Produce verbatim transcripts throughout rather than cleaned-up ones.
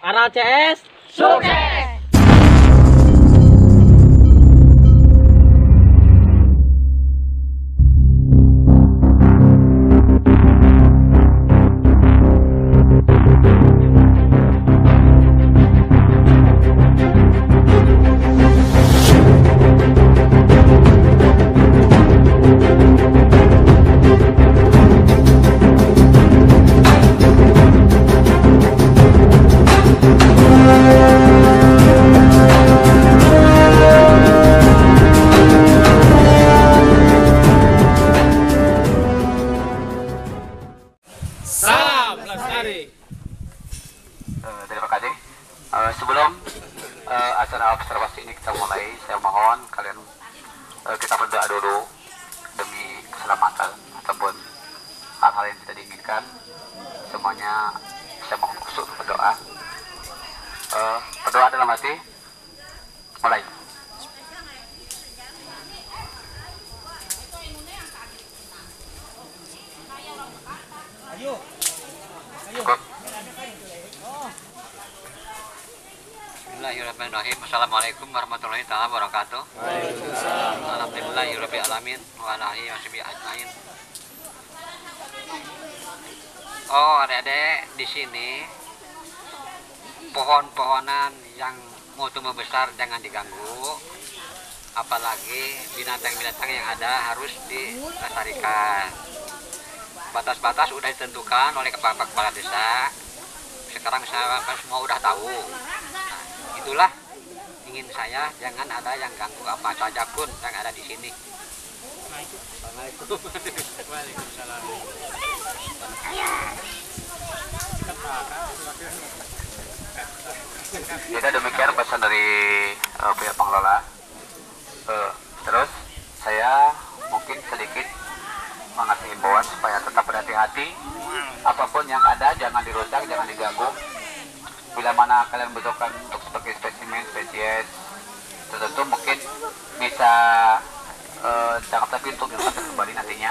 Karena C S sukses. Salam Lestari. Uh, terima kasih. Uh, sebelum uh, acara observasi ini kita mulai, saya mohon kalian uh, kita berdoa dulu demi keselamatan ataupun hal-hal yang tidak diinginkan. Semuanya saya mohon khusus berdoa. Uh, berdoa dalam hati. Mulai. Ayo. Bismillahirrahmanirrahim. Assalamualaikum warahmatullahi wabarakatuh. Waalaikumsalam. Alhamdulillahirabbil alamin wa alihi washabihi ajmain. Oh, adik-adik, di sini pohon-pohonan yang mau tumbuh besar jangan diganggu. Apalagi binatang-binatang yang ada harus dilestarikan. Batas-batas sudah ditentukan oleh kepala kepala desa. Sekarang saya semua udah tahu. Nah, itulah ingin saya, jangan ada yang ganggu apa saja pun yang ada di sini. Assalamualaikum. Waalaikumsalam. Jadi demikian pesan dari uh, pihak pengelola. Uh, terus saya mungkin sedikit mengasih himbauan supaya tetap berhati-hati. Apapun yang ada jangan dirusak, jangan diganggu. Bila mana kalian butuhkan untuk sebagai spesimen spesies tertentu mungkin bisa uh, tangkap tapi untuk dilepas kembali nantinya.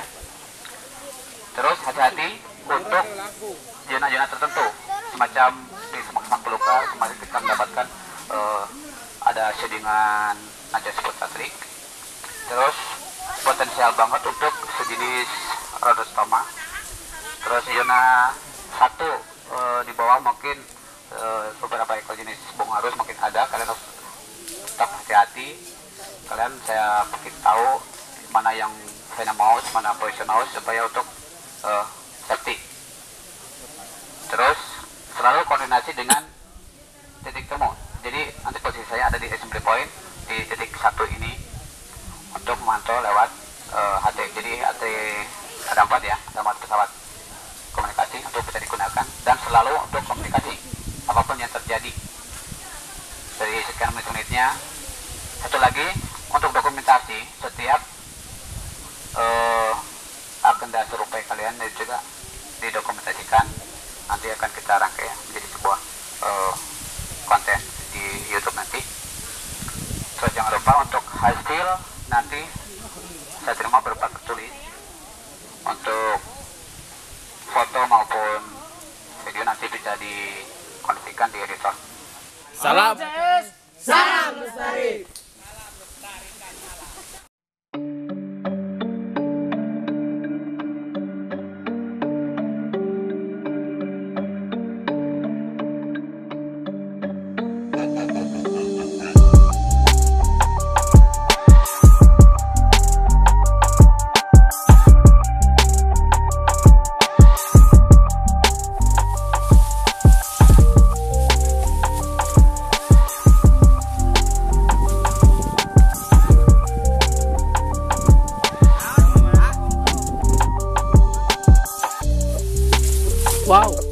Terus hati-hati untuk zona-zona tertentu semacam di semak-semak belukar kemarin kita mendapatkan uh, ada shadingan najis putratrik. Terus potensial banget untuk sejenis rhodostoma. Terus zona satu e, di bawah mungkin e, beberapa ekor jenis burung arus mungkin ada. Kalian harus tetap hati-hati. Kalian saya mungkin tahu mana yang saya mau, mana profesional supaya untuk e, safety. Terus selalu koordinasi dengan titik temu. Jadi nanti posisi saya ada di assembly point di titik satu ini untuk memantau lewat uh, H T. Jadi H T ada empat ya, ada empat pesawat komunikasi untuk bisa digunakan dan selalu untuk komunikasi apapun yang terjadi dari sekian menit-menitnya. Satu lagi untuk dokumentasi setiap uh, agenda survei kalian dan juga didokumentasikan, nanti akan kita rangkai menjadi sebuah uh, konten di YouTube nanti. Terus jangan lupa untuk hasil nanti saya terima berupa tertulis untuk foto maupun video nanti bisa dikondisikan di editor. Salam. Salam Lestari. Wow.